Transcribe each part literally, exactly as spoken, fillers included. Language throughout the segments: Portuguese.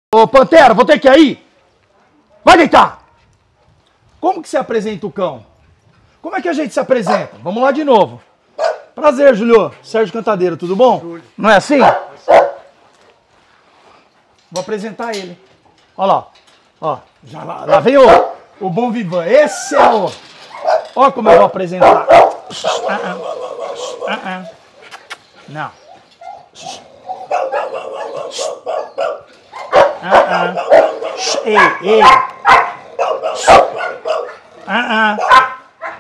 Ô, Pantera, vou ter que ir aí. Vai deitar. Como que se apresenta o cão? Como é que a gente se apresenta? Vamos lá de novo. Prazer, Julio. Sérgio Cantadeiro, tudo bom? Júlio. Não é assim? Vou apresentar ele. Olha lá. Ó, já lá, lá vem o, o Bom Vivan. Esse é o... Olha como eu vou apresentar. Uh -uh. Uh -uh. Não. Uh -uh. Ei, ei. Uh -uh.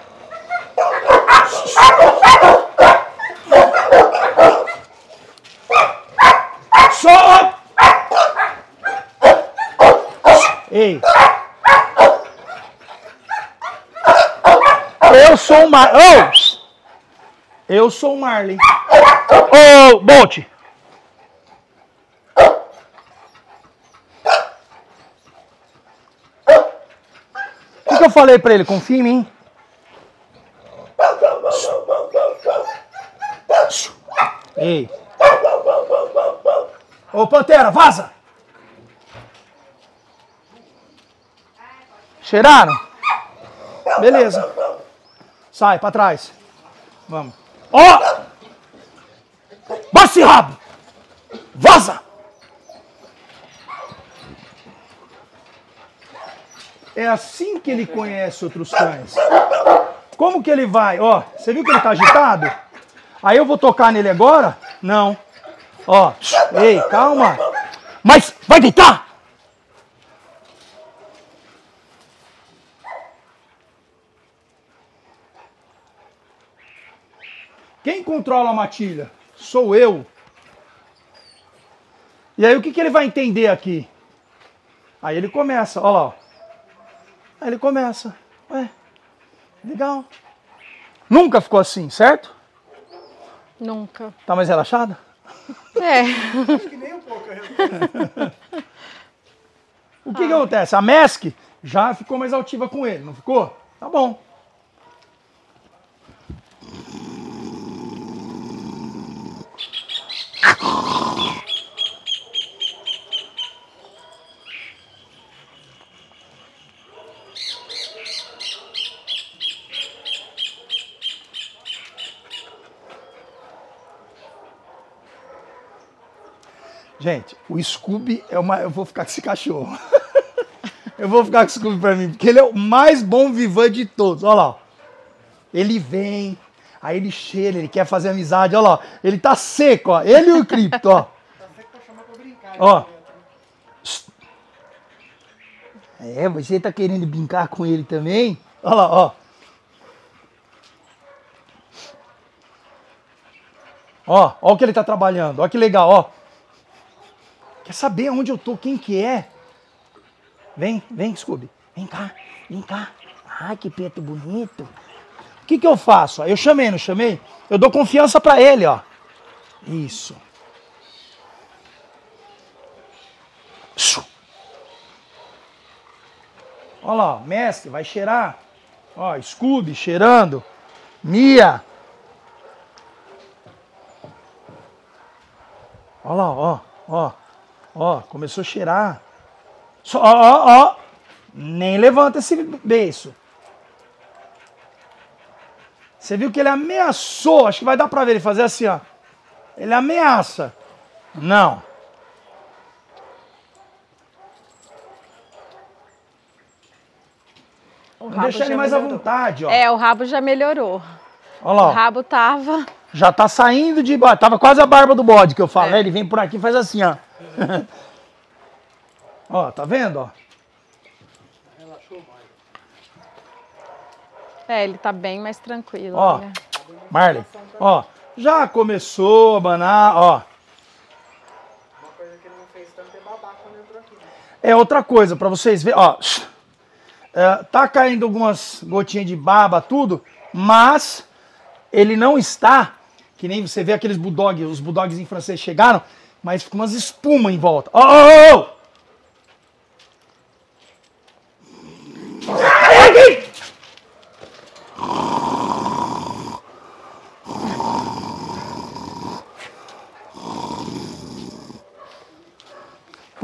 Só. Ei. Eu sou o Mar... Oh! Eu sou o Marley. Ô, oh, Bolt. O que, que eu falei pra ele? Confia em mim. Ei. Ô, Pantera, vaza! Cheiraram? Beleza. Sai, pra trás. Vamos. Ó! Oh! Baixa esse rabo! Vaza! É assim que ele conhece outros cães. Como que ele vai? Ó, você viu que ele tá agitado? Aí eu vou tocar nele agora? Não. Ó, ei, calma. Mas vai deitar! Quem controla a matilha? Sou eu. E aí o que, que ele vai entender aqui? Aí ele começa, ó lá. Aí ele começa. Ué, legal. Nunca ficou assim, certo? Nunca. Tá mais relaxada? É. Acho que nem um pouco. O que, ah. que acontece? A Mask já ficou mais altiva com ele, não ficou? Tá bom. Gente, o Scooby é uma... Eu vou ficar com esse cachorro. Eu vou ficar com o Scooby pra mim, porque ele é o mais bom vivan de todos. Olha lá. Ele vem, aí ele cheira, ele quer fazer amizade. Olha lá. Ele tá seco, ó. Ele e o Cripto, ó. Tá seco pra chamar pra brincar. Ó. É, você tá querendo brincar com ele também? Olha lá, ó. Ó, ó o que ele tá trabalhando. Ó que legal, ó. Quer saber onde eu tô? Quem que é? Vem, vem, Scooby. Vem cá, vem cá. Ai, que peito bonito. O que que eu faço? Eu chamei, não chamei? Eu dou confiança pra ele, ó. Isso. Olha lá, mestre, vai cheirar. Ó, Scooby cheirando. Mia. Olha lá, ó, ó. Ó, começou a cheirar. Só, ó, ó, ó. Nem levanta esse beiço. Você viu que ele ameaçou. Acho que vai dar pra ver ele fazer assim, ó. Ele ameaça. Não. Vou deixar ele mais melhorou. à vontade, ó. É, o rabo já melhorou. Olha lá. O rabo tava... Já tá saindo de... Tava quase a barba do bode que eu falo, é. né? Ele vem por aqui e faz assim, ó. Ó, tá vendo, ó? Relaxou mais. É, ele tá bem mais tranquilo. Ó, né? Marley, ó. Já começou a banar, ó. Uma coisa que ele não fez tanto é babar quando entrou aqui. Né? É outra coisa, pra vocês verem, ó. É, tá caindo algumas gotinhas de baba, tudo, mas ele não está... Que nem você vê aqueles bulldogs, os bulldogs em francês chegaram, mas fica umas espumas em volta. Ó, ó, ó!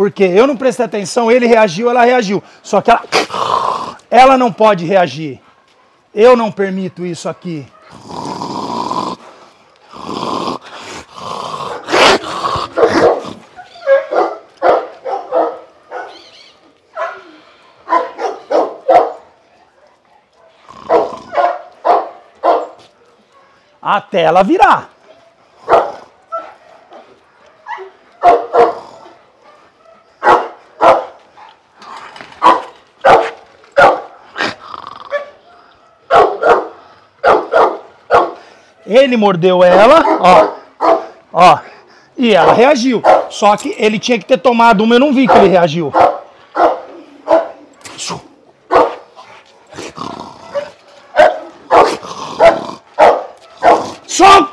Porque eu não prestei atenção, ele reagiu, ela reagiu. Só que ela, ela não pode reagir. Eu não permito isso aqui. Até ela virar. Ele mordeu ela, ó, ó, e ela reagiu. Só que ele tinha que ter tomado uma, eu não vi que ele reagiu. Só!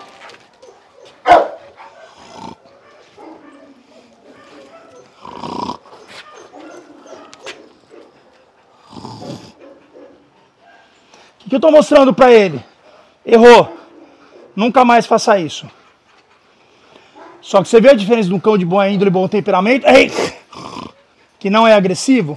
O que eu tô mostrando pra ele? Errou. Nunca mais faça isso. Só que você vê a diferença de um cão de boa índole e bom temperamento? Ei, que não é agressivo?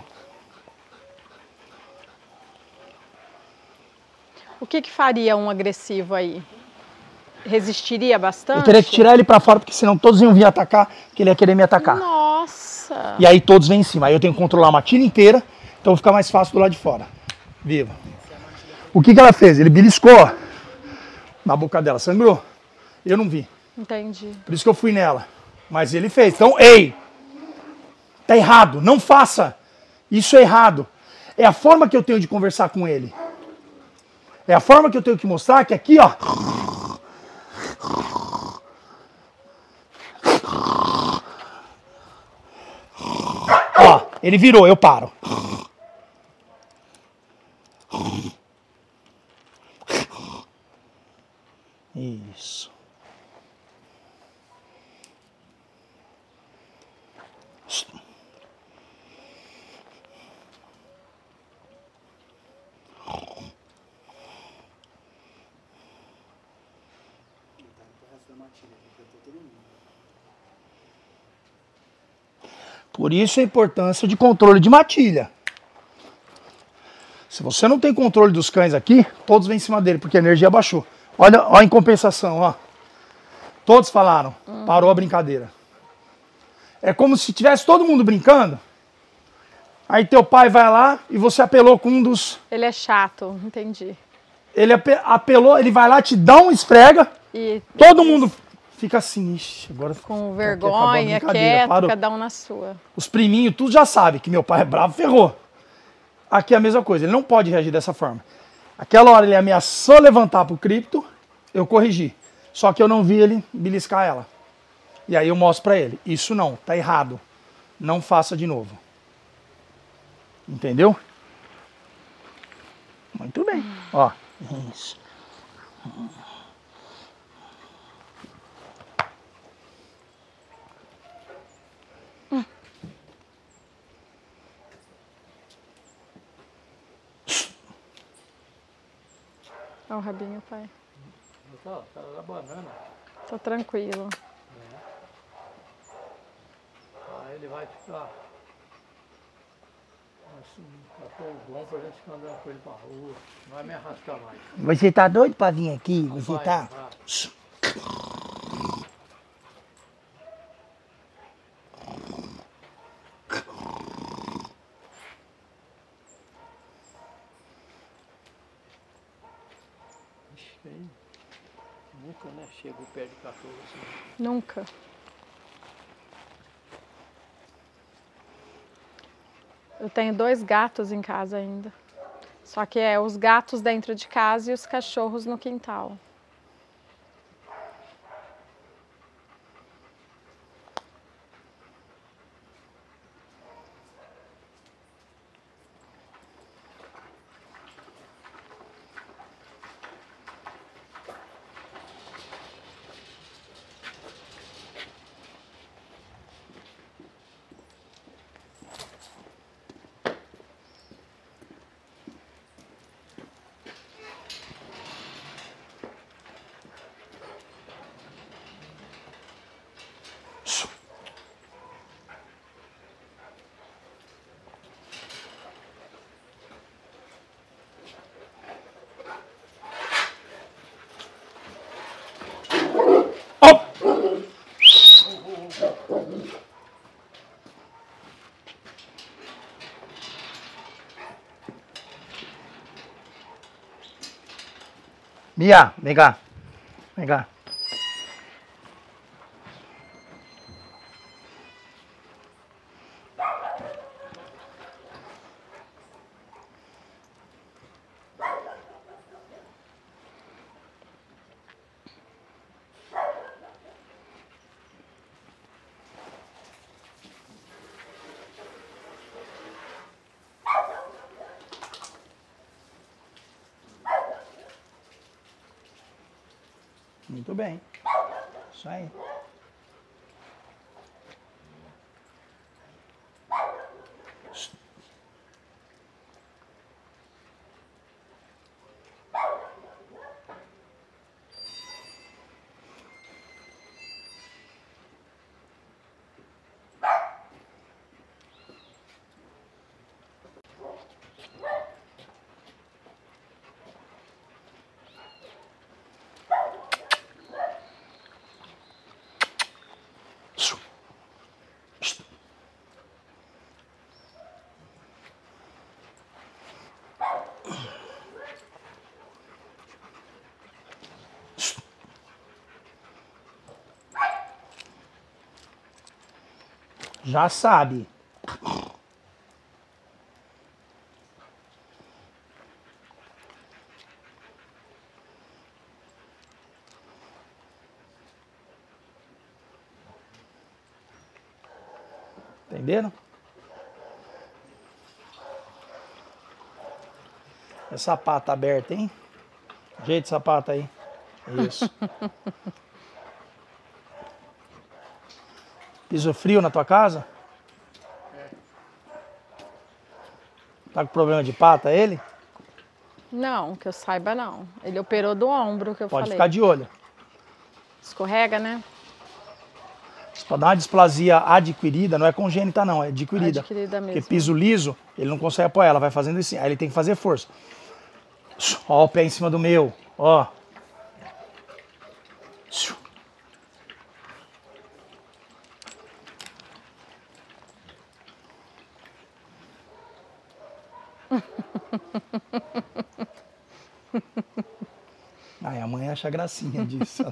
O que que faria um agressivo aí? Resistiria bastante? Eu teria que tirar ele pra fora, porque senão todos iam vir atacar, que ele ia querer me atacar. Nossa! E aí todos vêm em cima. Aí eu tenho que controlar a matilha inteira, então fica mais fácil do lado de fora. Viva. O que que ela fez? Ele beliscou na boca dela, sangrou. Eu não vi. Entendi. Por isso que eu fui nela. Mas ele fez. Então, ei! Tá errado. Não faça. Isso é errado. É a forma que eu tenho de conversar com ele. É a forma que eu tenho que mostrar que aqui, ó. Ó, ele virou, eu paro. Isso. Por isso a importância de controle de matilha. Se você não tem controle dos cães aqui, todos vêm em cima dele, porque a energia baixou. Olha, olha em compensação, ó. Todos falaram, hum. Parou a brincadeira. É como se tivesse todo mundo brincando. Aí teu pai vai lá e você apelou com um dos... Ele é chato, entendi. Ele apelou, ele vai lá, te dá um esfrega, e todo mundo fica assim, ixi, agora... Com vergonha, quieto, parou. Cada um na sua. Os priminhos, tudo já sabe que meu pai é bravo, ferrou. Aqui é a mesma coisa, ele não pode reagir dessa forma. Aquela hora ele ameaçou levantar pro cripto, eu corrigi. Só que eu não vi ele beliscar ela. E aí eu mostro pra ele, isso não, tá errado. Não faça de novo. Entendeu? Muito bem. Ó, isso. Olha o rabinho, pai. Tá, tá na banana. Tô tranquilo. É. Aí ele vai ficar assim, cachorro bom pra gente ficar andando com ele pra rua. Não vai me arrastar mais. Você tá doido pra vir aqui? Você vai, tá? Vai. Nunca, né? Chegou perto de cachorro assim. Nunca. Eu tenho dois gatos em casa ainda. Só que é os gatos dentro de casa e os cachorros no quintal. Mia, vem cá. Vem cá. Muito bem. Isso aí. Já sabe. Entenderam? Essa sapata aberta, hein? Jeito de sapato aí. Isso. Piso frio na tua casa? Tá com problema de pata ele? Não, que eu saiba não. Ele operou do ombro, que eu Pode falei. ficar de olho. Escorrega, né? Para dar uma displasia adquirida, não é congênita não, é adquirida. Adquirida mesmo. Porque piso liso, ele não consegue apoiar, ela vai fazendo assim, aí ele tem que fazer força. Ó o pé em cima do meu, ó. Ai, a mãe acha gracinha disso.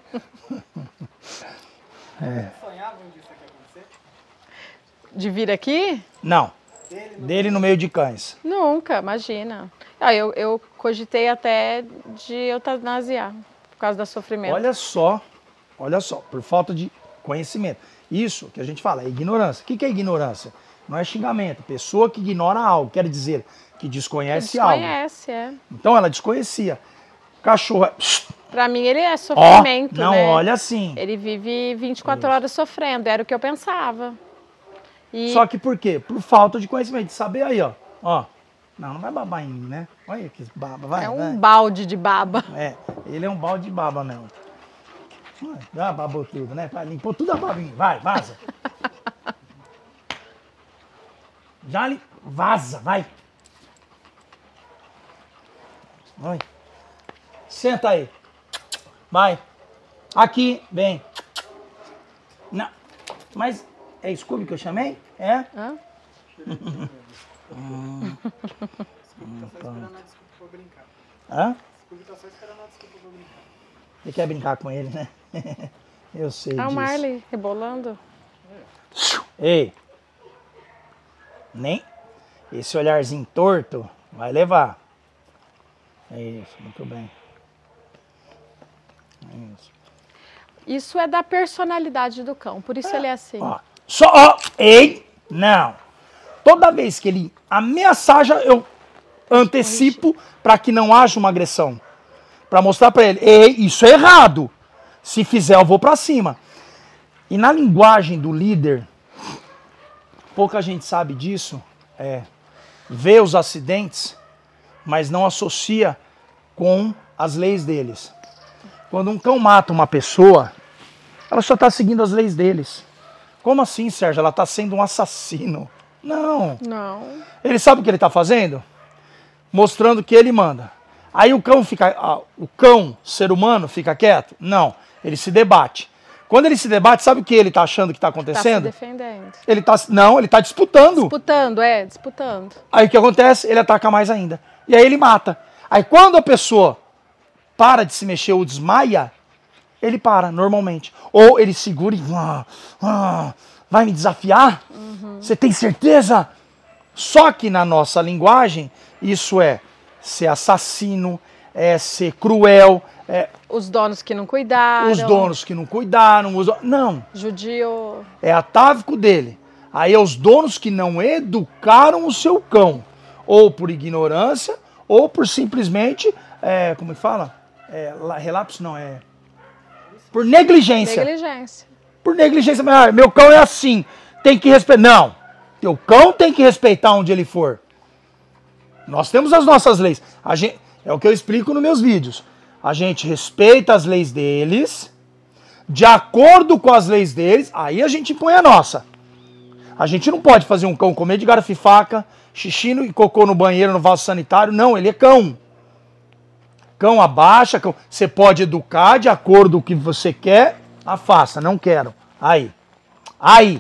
É. Sonhavam disso aqui acontecer? De vir aqui? Não, Dele no... dele no meio de cães. Nunca, imagina. Ah, eu, eu cogitei até de eutanasiar, por causa do sofrimento. Olha só, olha só, por falta de conhecimento. Isso que a gente fala é ignorância. O que que é ignorância? Não é xingamento. Pessoa que ignora algo, quer dizer que desconhece, algo. Desconhece, é. Então ela desconhecia. Cachorro é... Pra mim ele é Ó, sofrimento, não né? olha assim. Ele vive vinte e quatro horas sofrendo, era o que eu pensava. E Só que por quê? Por falta de conhecimento, de saber aí, ó. Ó. Não, não vai babar em mim, né? Olha que baba, vai. é um vai. balde de baba. É, ele é um balde de baba mesmo. Já babou tudo, né? Limpou tudo a babinha. Vai, vaza. Já li... Vaza, vai. Vai. Senta aí. Vai. Aqui, vem. Não. Mas é Scooby que eu chamei? É? Hã? hum. Scooby tá só esperando a desculpa pra brincar. Hã? Scooby tá só esperando a desculpa pra brincar. Você quer brincar com ele, né? Eu sei Ah, o disso. Marley rebolando. Ei. Nem esse olharzinho torto vai levar. É isso, muito bem. É isso. Isso é da personalidade do cão, por isso ele é assim. Ó, só, ó, ei, não. Toda vez que ele ameaçar, já eu antecipo para que não haja uma agressão. Para mostrar para ele, ei, isso é errado. Se fizer, eu vou para cima. E na linguagem do líder, pouca gente sabe disso, é, vê os acidentes, mas não associa com as leis deles. Quando um cão mata uma pessoa, ela só está seguindo as leis deles. Como assim, Sérgio? Ela está sendo um assassino. Não. Não. Ele sabe o que ele está fazendo? Mostrando que ele manda. Aí o cão fica, ah, o cão, ser humano, fica quieto? Não. Ele se debate. Quando ele se debate, sabe o que ele está achando que está Tá se acontecendo? defendendo. Ele tá, não, ele está disputando. Disputando, é, disputando. Aí o que acontece? Ele ataca mais ainda. E aí ele mata. Aí quando a pessoa para de se mexer ou desmaia, ele para, normalmente. Ou ele segura e... Ah, ah, vai me desafiar? Uhum. Você tem certeza? Só que na nossa linguagem, isso é ser assassino, é ser cruel. É, os donos que não cuidaram. Os donos que não cuidaram. Os, não. Judio. É atávico dele. Aí é os donos que não educaram o seu cão. Ou por ignorância, ou por simplesmente, é, como é que fala? É, relapso não, é... Por negligência. Negligência. Por negligência. Ah, meu cão é assim, tem que respeitar. Não, teu cão tem que respeitar onde ele for. Nós temos as nossas leis. A gente, é o que eu explico nos meus vídeos. A gente respeita as leis deles, de acordo com as leis deles, aí a gente impõe a nossa. A gente não pode fazer um cão comer de garfo e faca, xixi e cocô no banheiro, no vaso sanitário. Não, ele é cão. Cão abaixa, cão. Você pode educar de acordo com o que você quer, afasta, não quero. Aí. Aí.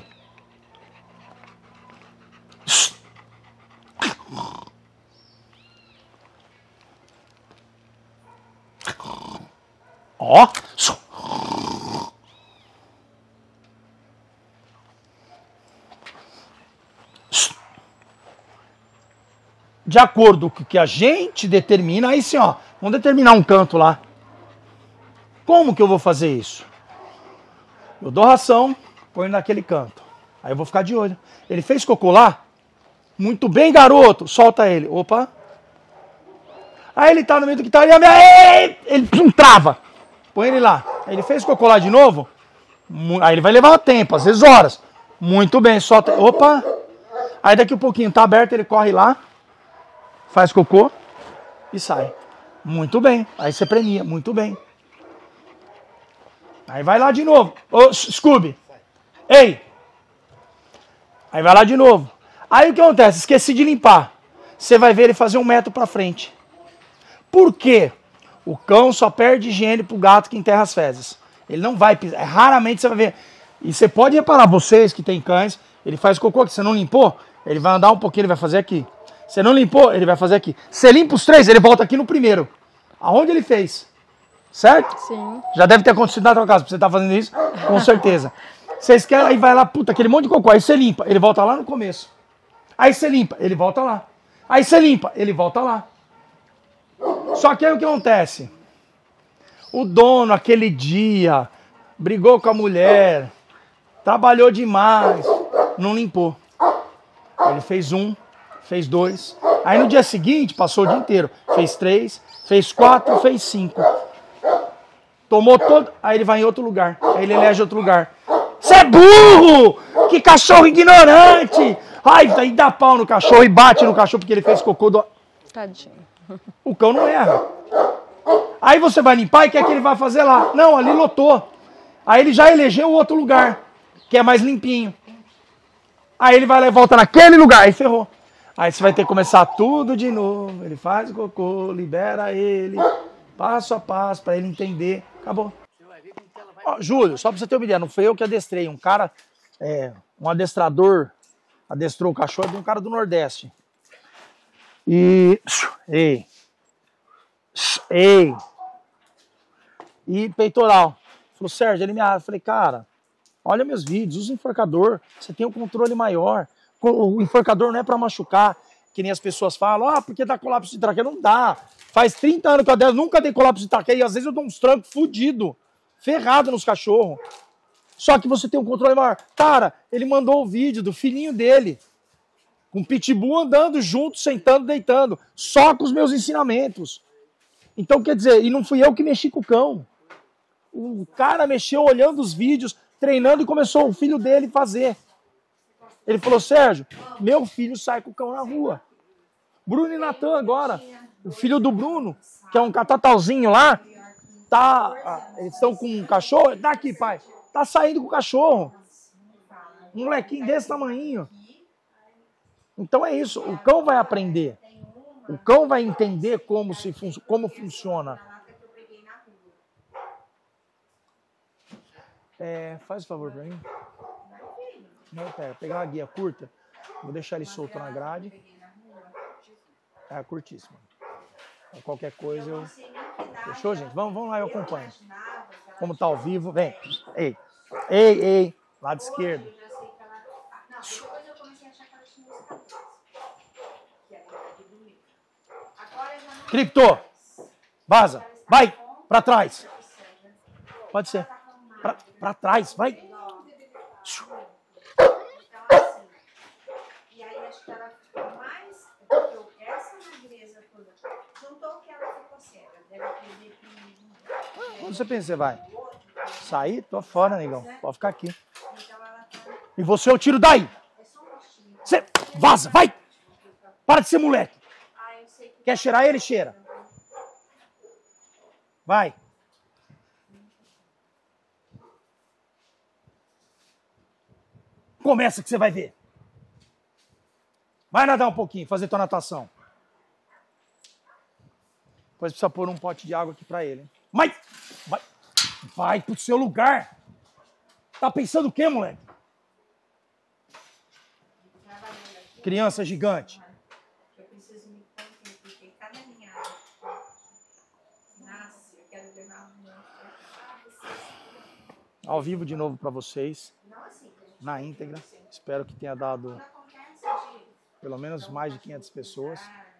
Ó. De acordo com o que a gente determina, aí sim, ó, vamos determinar um canto lá. Como que eu vou fazer isso? Eu dou ração, põe naquele canto. Aí eu vou ficar de olho. Ele fez cocô lá? Muito bem, garoto. Solta ele. Opa. Aí ele tá no meio do que tá ali. Ele pum, trava. Põe ele lá. Aí ele fez cocô lá de novo. Aí ele vai levar tempo, às vezes horas. Muito bem, solta. Opa. Aí daqui a pouquinho tá aberto, ele corre lá. Faz cocô e sai. Muito bem. Aí você premia. Muito bem. Aí vai lá de novo. Ô, Scooby. Ei. Aí vai lá de novo. Aí o que acontece? Esqueci de limpar. Você vai ver ele fazer um metro pra frente. Por quê? O cão só perde higiene pro gato que enterra as fezes. Ele não vai pisar. É, raramente você vai ver. E você pode reparar, vocês que têm cães, ele faz cocô que você não limpou, ele vai andar um pouquinho, ele vai fazer aqui. Você não limpou, ele vai fazer aqui. Você limpa os três, ele volta aqui no primeiro. Aonde ele fez? Certo? Sim. Já deve ter acontecido na tua casa, pra você estar fazendo isso, com certeza. Vocês querem, aí vai lá, puta, aquele monte de cocô, aí você limpa, ele volta lá no começo. Aí você limpa, ele volta lá. Aí você limpa, ele volta lá. Só que aí o que acontece? O dono, aquele dia, brigou com a mulher, trabalhou demais, não limpou. Ele fez um, fez dois. Aí no dia seguinte, passou o dia inteiro. Fez três, fez quatro, fez cinco. Tomou todo, aí ele vai em outro lugar. Aí ele elege outro lugar. Você é burro! Que cachorro ignorante! Ai, aí dá pau no cachorro e bate no cachorro porque ele fez cocô do... Tadinho. O cão não erra. Aí você vai limpar e quer que ele vá fazer lá. Não, ali lotou. Aí ele já elegeu outro lugar, que é mais limpinho. Aí ele vai lá e volta naquele lugar, aí ferrou. Aí você vai ter que começar tudo de novo. Ele faz o cocô, libera ele, passo a passo, para ele entender. Acabou. Ó, Júlio, só pra você ter uma ideia, não foi eu que adestrei. Um cara, é, um adestrador, adestrou o cachorro de um cara do Nordeste. E... Ei. Ei. E peitoral. Falou, Sérgio, ele me arrasa. Falei, cara, olha meus vídeos, usa enforcador. Você tem um controle maior. O enforcador não é pra machucar, que nem as pessoas falam, ah, porque dá colapso de traqueia. Não dá. Faz trinta anos que eu adestro, nunca dei colapso de traqueia. E às vezes eu dou uns trancos fudidos, ferrado nos cachorros. Só que você tem um controle maior. Cara, ele mandou o vídeo do filhinho dele, com o pitbull andando junto, sentando, deitando, só com os meus ensinamentos. Então, quer dizer, e não fui eu que mexi com o cão. O cara mexeu olhando os vídeos, treinando e começou o filho dele fazer. Ele falou, Sérgio, meu filho sai com o cão na rua. Bruno e Natan agora, o filho do Bruno, que é um catatalzinho lá, tá, eles estão com um cachorro, dá aqui, pai, tá saindo com o cachorro. Um molequinho desse tamanhinho. Então é isso, o cão vai aprender. O cão vai entender como, se fun- como funciona. É, faz o favor pra mim. Não, pera, pegar uma guia curta. Vou deixar ele solto na grade. É curtíssimo. Qualquer coisa eu... Fechou, gente? Vamos, vamos lá, eu acompanho. Como tá ao vivo, vem. Ei, ei, ei. Lado esquerdo. Não, depois eu comecei a achar que ela tinha os cabelos. Que era de domingo. Agora já não. Cripto. Vaza. Vai. Pra trás. Pode ser. Pra, pra trás. Vai. Então, assim. E aí acho que ela ficou mais. Porque essa magreza toda. Juntou que ela ficou cega. Deve ter deprimido. Onde você pensa que você vai? Sair? Tô fora, negão. Pode ficar aqui. Então ela tá. E você eu tiro daí. É só um rostinho. Você vaza. Vai. Para de ser moleque. Ah, eu sei que. Quer cheirar ele? Cheira. Vai. Começa que você vai ver. Vai nadar um pouquinho, fazer tua natação. Depois precisa pôr um pote de água aqui pra ele. Hein? Mas, vai, vai pro seu lugar. Tá pensando o quê, moleque? Criança gigante. Eu preciso me conter, porque cada minha nasce, eu quero levar um Ao vivo de novo pra vocês. não assim, que a gente Na íntegra. Espero que tenha dado quando acontece de pelo menos mais de quinhentas pessoas.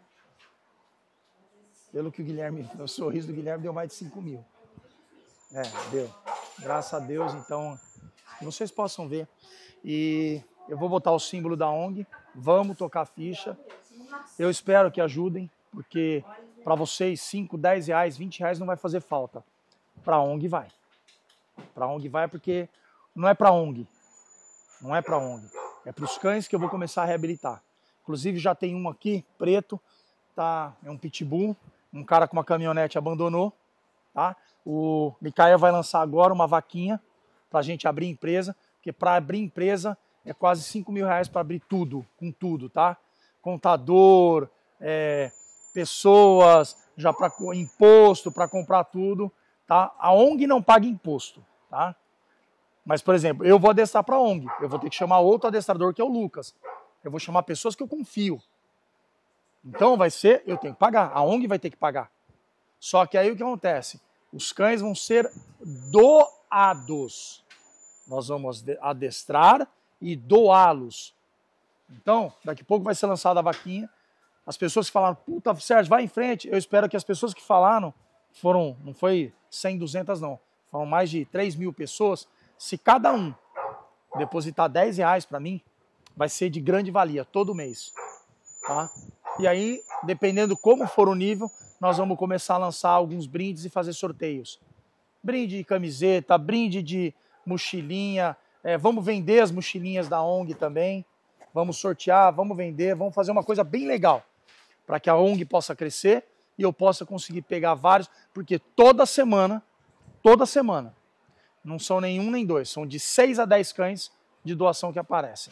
Pelo que o Guilherme, o sorriso do Guilherme deu mais de cinco mil. É, deu. Graças a Deus, então, que vocês possam ver. E eu vou botar o símbolo da O N G. Vamos tocar ficha. Eu espero que ajudem, porque para vocês cinco, dez reais, vinte reais não vai fazer falta. Para a O N G vai. Para a O N G vai porque não é para a O N G. Não é para a O N G. É para os cães que eu vou começar a reabilitar. Inclusive já tem um aqui, preto, tá? É um pitbull. Um cara com uma caminhonete abandonou, tá? O Micael vai lançar agora uma vaquinha pra gente abrir empresa, porque para abrir empresa é quase cinco mil reais para abrir tudo, com tudo, tá? Contador, é, pessoas, já para imposto, para comprar tudo, tá? A O N G não paga imposto, tá? Mas, por exemplo, eu vou adestrar para a O N G, eu vou ter que chamar outro adestrador que é o Lucas. Eu vou chamar pessoas que eu confio. Então vai ser, eu tenho que pagar, a O N G vai ter que pagar. Só que aí o que acontece? Os cães vão ser doados. Nós vamos adestrar e doá-los. Então, daqui a pouco vai ser lançada a vaquinha. As pessoas que falaram, puta, Sérgio, vai em frente. Eu espero que as pessoas que falaram, foram, não foi cem, duzentas não, foram mais de três mil pessoas. Se cada um depositar dez reais para mim, vai ser de grande valia todo mês. Tá? E aí, dependendo como for o nível, nós vamos começar a lançar alguns brindes e fazer sorteios. Brinde de camiseta, brinde de mochilinha. É, vamos vender as mochilinhas da O N G também. Vamos sortear, vamos vender, vamos fazer uma coisa bem legal. Para que a O N G possa crescer e eu possa conseguir pegar vários. Porque toda semana, toda semana, não são nenhum nem dois, são de seis a dez cães de doação que aparecem.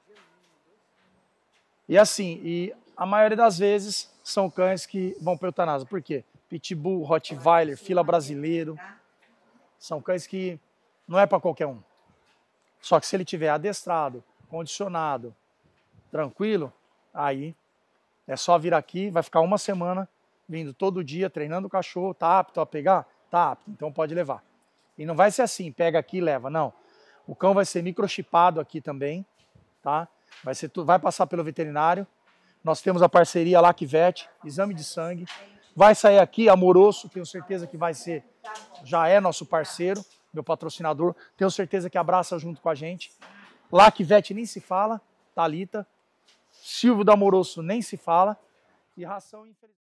E assim, e a maioria das vezes são cães que vão para eutanásia. Por quê? Pitbull, Rottweiler, fila brasileiro. São cães que não é para qualquer um. Só que se ele tiver adestrado, condicionado, tranquilo, aí é só vir aqui, vai ficar uma semana vindo todo dia, treinando o cachorro. Tá apto a pegar? Tá apto, então pode levar. E não vai ser assim, pega aqui e leva, não. O cão vai ser microchipado aqui também, tá? Vai, ser, vai passar pelo veterinário. Nós temos a parceria LacVet, exame de sangue. Vai sair aqui, Amoroso, tenho certeza que vai ser, já é nosso parceiro, meu patrocinador. Tenho certeza que abraça junto com a gente. LacVet nem se fala, Thalita. Silvio da Amoroso nem se fala. E ração, infelizmente.